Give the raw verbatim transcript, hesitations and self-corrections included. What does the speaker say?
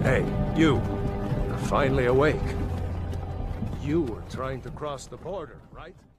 Hey, you. You're finally awake. You were trying to cross the border, right?